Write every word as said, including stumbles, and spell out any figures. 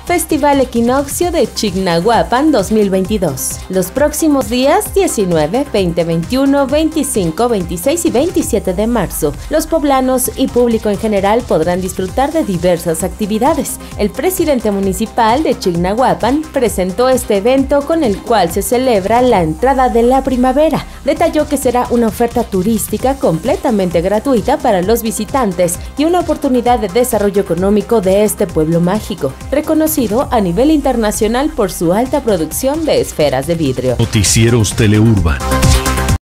Festival Equinoccio de Chignahuapan dos mil veintidós. Los próximos días diecinueve, veinte, veintiuno, veinticinco, veintiséis y veintisiete de marzo, los poblanos y público en general podrán disfrutar de diversas actividades. El presidente municipal de Chignahuapan presentó este evento con el cual se celebra la entrada de la primavera. Detalló que será una oferta turística completamente gratuita para los visitantes y una oportunidad de desarrollo económico de este pueblo mágico, reconocido a nivel internacional por su alta producción de esferas de vidrio. Noticieros Teleurban.